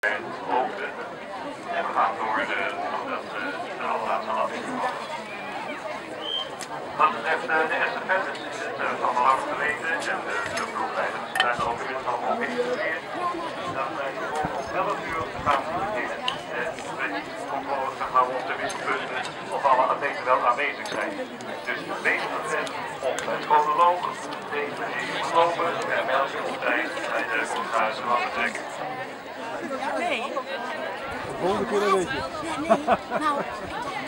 hoogte. En we gaan door de allerlaatste landing. Wat betreft de estafettes is het van belang geweten en de ploegleiders zijn er ook inmiddels allemaal op geïnstrueerd. Dat wij om 11 uur gaan beginnen. De controle gaan houden op de wisselpunten of alle atleten wel aanwezig zijn. Dus wees attent op het chronoloog, deze even lopen en melden op tijd bij de commissaris van vertrekken. Nee. De volgende keer een beetje. Nee, nou.